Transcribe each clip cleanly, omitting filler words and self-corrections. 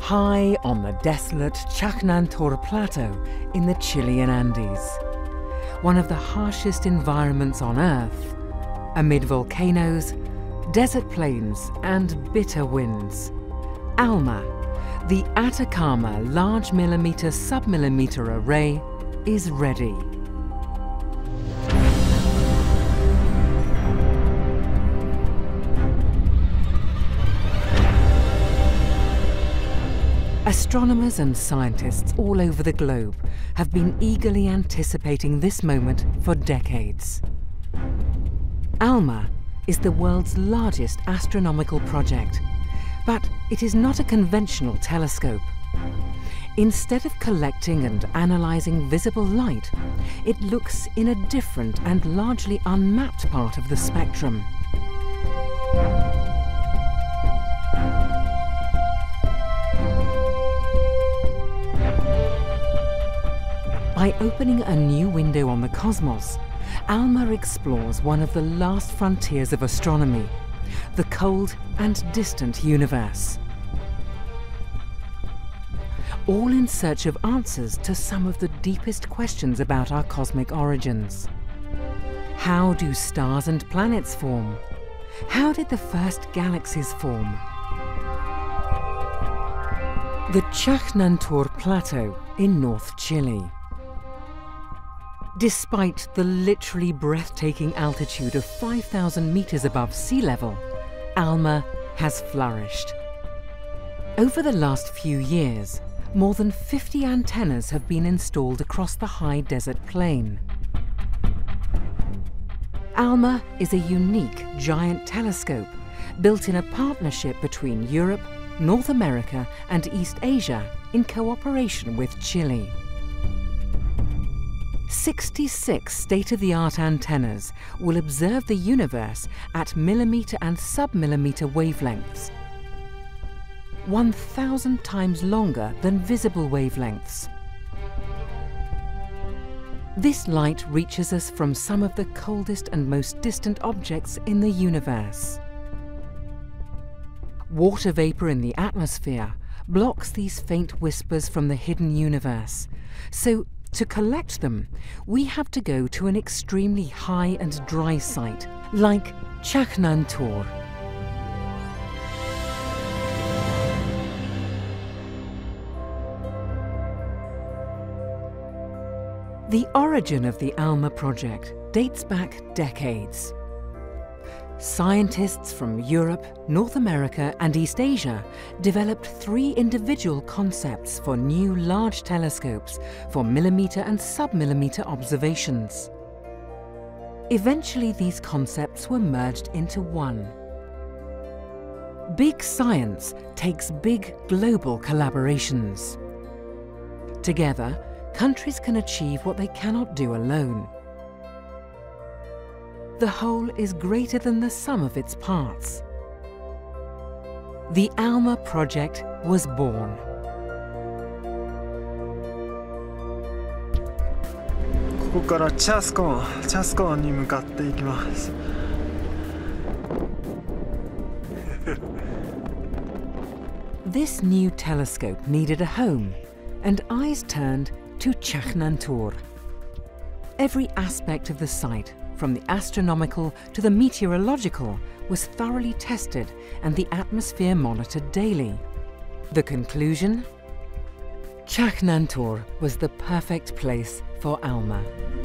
high on the desolate Chajnantor Plateau in the Chilean Andes, one of the harshest environments on Earth, amid volcanoes, desert plains and bitter winds. ALMA, the Atacama Large Millimeter Submillimeter Array, is ready. Astronomers and scientists all over the globe have been eagerly anticipating this moment for decades. ALMA is the world's largest astronomical project, but it is not a conventional telescope. Instead of collecting and analysing visible light, it looks in a different and largely unmapped part of the spectrum. By opening a new window on the cosmos, ALMA explores one of the last frontiers of astronomy, the cold and distant universe. All in search of answers to some of the deepest questions about our cosmic origins. How do stars and planets form? How did the first galaxies form? The Chajnantor Plateau in North Chile. Despite the literally breathtaking altitude of 5,000 meters above sea level, ALMA has flourished. Over the last few years, more than 50 antennas have been installed across the high desert plain. ALMA is a unique giant telescope built in a partnership between Europe, North America and East Asia in cooperation with Chile. 66 state-of-the-art antennas will observe the universe at millimeter and submillimeter wavelengths, 1,000 times longer than visible wavelengths. This light reaches us from some of the coldest and most distant objects in the universe. Water vapor in the atmosphere blocks these faint whispers from the hidden universe, so to collect them, we have to go to an extremely high and dry site, like Chajnantor. The origin of the ALMA project dates back decades. Scientists from Europe, North America and East Asia developed 3 individual concepts for new large telescopes for millimeter and submillimeter observations. Eventually these concepts were merged into one. Big science takes big global collaborations. Together, countries can achieve what they cannot do alone. The whole is greater than the sum of its parts. The ALMA project was born. This new telescope needed a home, and eyes turned to Chajnantor. Every aspect of the site, from the astronomical to the meteorological, was thoroughly tested and the atmosphere monitored daily. The conclusion? Chajnantor was the perfect place for ALMA.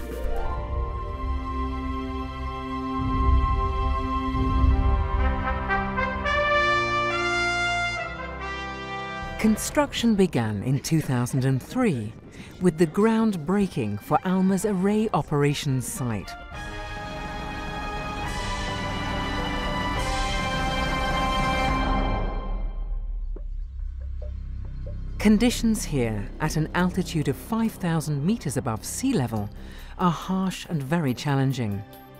Construction began in 2003 with the groundbreaking for ALMA's array operations site. Conditions here, at an altitude of 5,000 meters above sea level, are harsh and very challenging.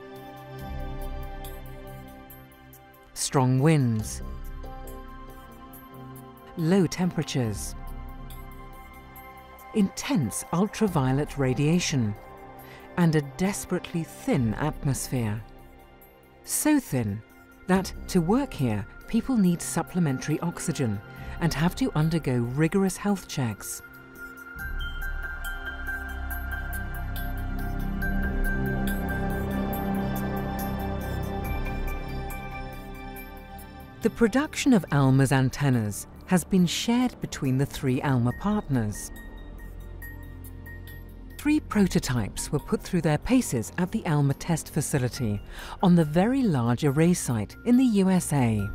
Strong winds, low temperatures, intense ultraviolet radiation, and a desperately thin atmosphere. So thin that to work here, people need supplementary oxygen and have to undergo rigorous health checks. The production of ALMA's antennas has been shared between the 3 ALMA partners. 3 prototypes were put through their paces at the ALMA test facility on the Very Large Array site in the USA.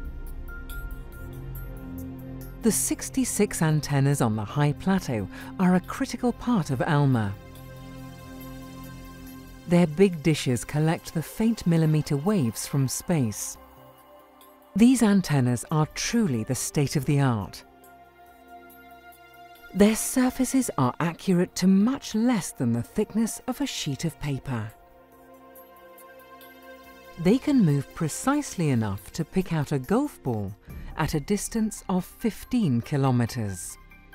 The 66 antennas on the high plateau are a critical part of ALMA. Their big dishes collect the faint millimeter waves from space. These antennas are truly the state-of-the-art. Their surfaces are accurate to much less than the thickness of a sheet of paper. They can move precisely enough to pick out a golf ball at a distance of 15 kilometers.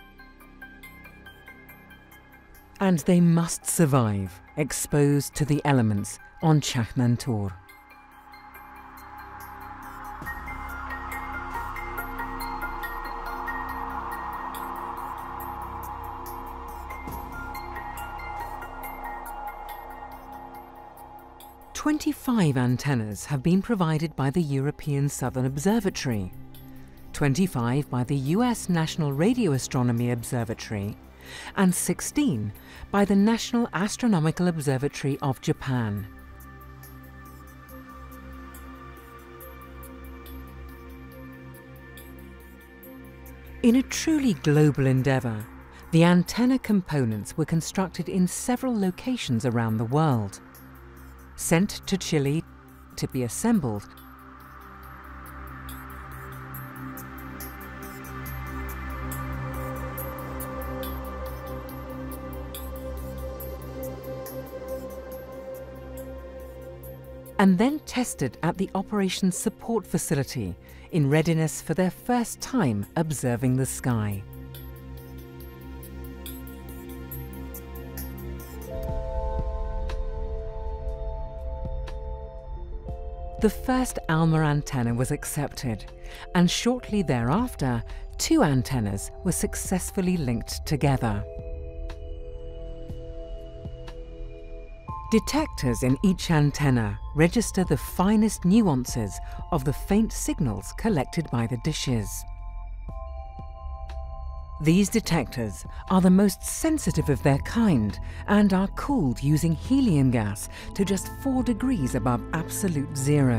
And they must survive, exposed to the elements on Chaknantor. "25 antennas have been provided by the European Southern Observatory, 25 by the US National Radio Astronomy Observatory, and 16 by the National Astronomical Observatory of Japan. In a truly global endeavour, the antenna components were constructed in several locations around the world, sent to Chile to be assembled, and then tested at the Operations Support Facility in readiness for their first time observing the sky. The first ALMA antenna was accepted, and shortly thereafter, 2 antennas were successfully linked together. Detectors in each antenna register the finest nuances of the faint signals collected by the dishes. These detectors are the most sensitive of their kind and are cooled using helium gas to just 4 degrees above absolute zero.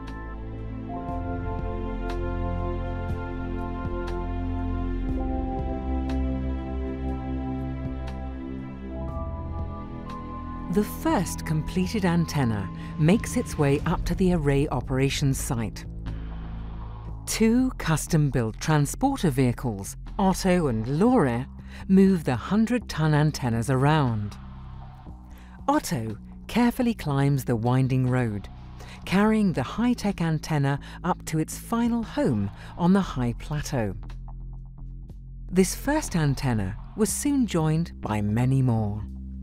The first completed antenna makes its way up to the array operations site. 2 custom-built transporter vehicles, Otto and Lore, move the 100-ton antennas around. Otto carefully climbs the winding road, carrying the high-tech antenna up to its final home on the high plateau. This first antenna was soon joined by many more.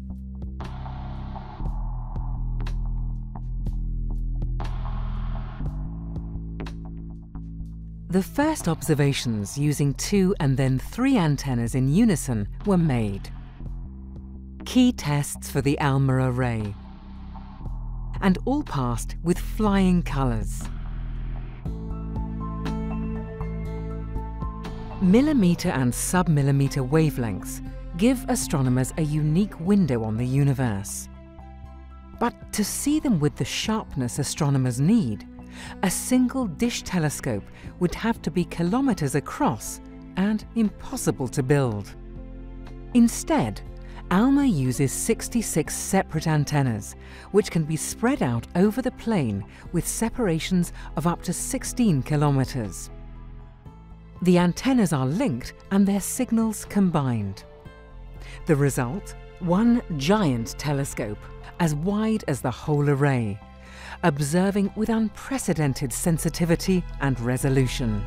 The first observations using 2 and then 3 antennas in unison were made. Key tests for the ALMA array, and all passed with flying colours. Millimetre and sub-millimetre wavelengths give astronomers a unique window on the universe. But to see them with the sharpness astronomers need, a single dish telescope would have to be kilometres across and impossible to build. Instead, ALMA uses 66 separate antennas, which can be spread out over the plane with separations of up to 16 kilometres. The antennas are linked and their signals combined. The result? One giant telescope, as wide as the whole array, observing with unprecedented sensitivity and resolution.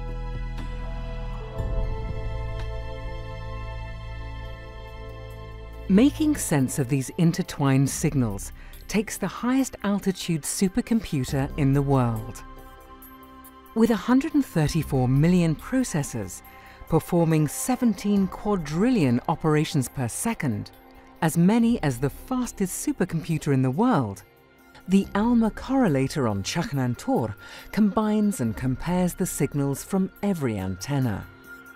Making sense of these intertwined signals takes the highest altitude supercomputer in the world. With 134 million processors, performing 17 quadrillion operations per second, as many as the fastest supercomputer in the world, the ALMA correlator on Chaknantor combines and compares the signals from every antenna.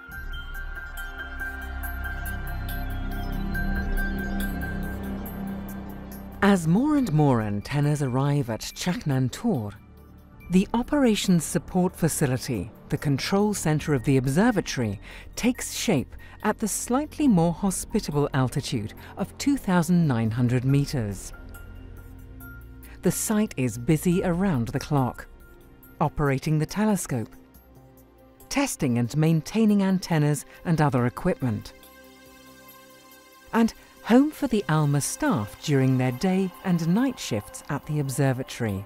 As more and more antennas arrive at Chaknantor, the Operations Support Facility, the control center of the observatory, takes shape at the slightly more hospitable altitude of 2,900 meters. The site is busy around the clock, operating the telescope, testing and maintaining antennas and other equipment, and home for the ALMA staff during their day and night shifts at the observatory.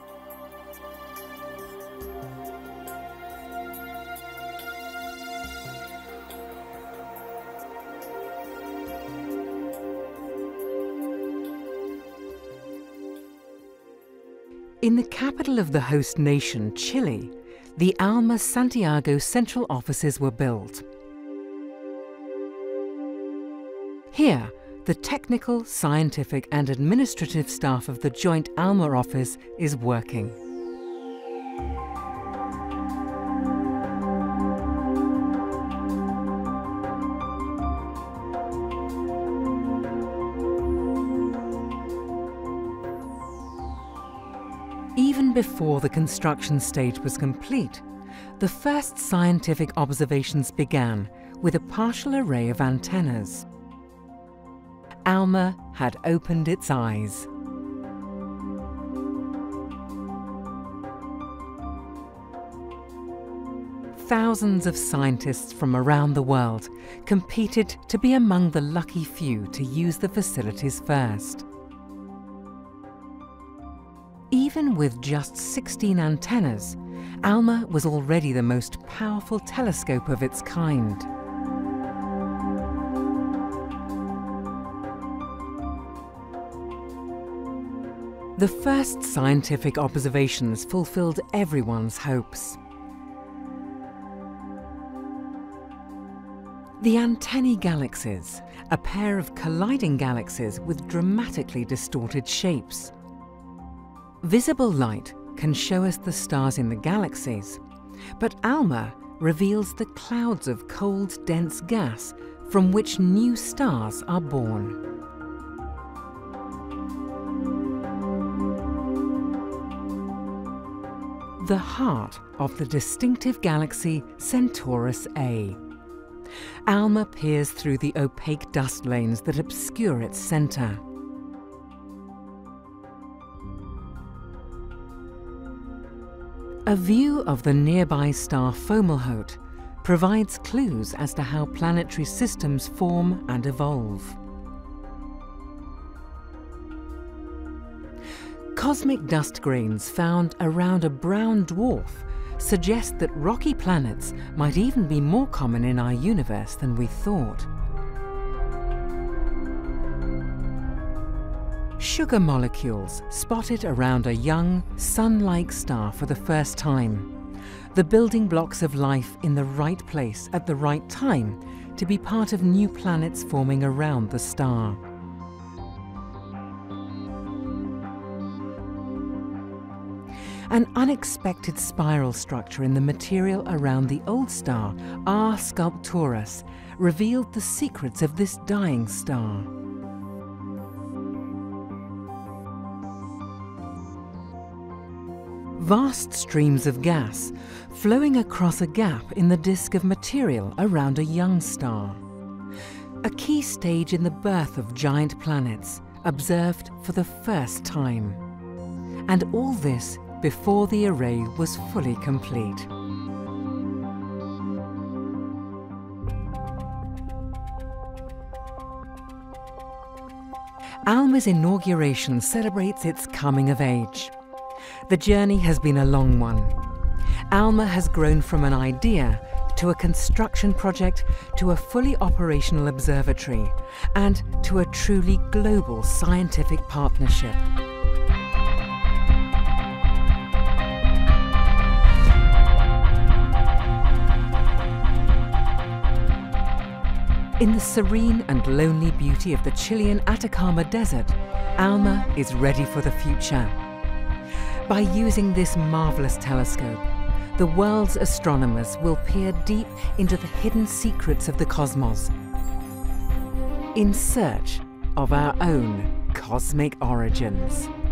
In the capital of the host nation, Chile, the ALMA Santiago central offices were built. Here, the technical, scientific and administrative staff of the joint ALMA office is working. Even before the construction stage was complete, the first scientific observations began with a partial array of antennas. ALMA had opened its eyes. Thousands of scientists from around the world competed to be among the lucky few to use the facilities first. Even with just 16 antennas, ALMA was already the most powerful telescope of its kind. The first scientific observations fulfilled everyone's hopes. The Antennae galaxies, a pair of colliding galaxies with dramatically distorted shapes. Visible light can show us the stars in the galaxies, but ALMA reveals the clouds of cold, dense gas from which new stars are born. The heart of the distinctive galaxy Centaurus A. ALMA peers through the opaque dust lanes that obscure its center. A view of the nearby star Fomalhaut provides clues as to how planetary systems form and evolve. Cosmic dust grains found around a brown dwarf suggest that rocky planets might even be more common in our universe than we thought. Sugar molecules spotted around a young, sun-like star for the first time. The building blocks of life in the right place at the right time to be part of new planets forming around the star. An unexpected spiral structure in the material around the old star, R Sculpturus, revealed the secrets of this dying star. Vast streams of gas flowing across a gap in the disk of material around a young star. A key stage in the birth of giant planets, observed for the first time. And all this before the array was fully complete. ALMA's inauguration celebrates its coming of age. The journey has been a long one. ALMA has grown from an idea to a construction project to a fully operational observatory and to a truly global scientific partnership. In the serene and lonely beauty of the Chilean Atacama Desert, ALMA is ready for the future. By using this marvelous telescope, the world's astronomers will peer deep into the hidden secrets of the cosmos, in search of our own cosmic origins.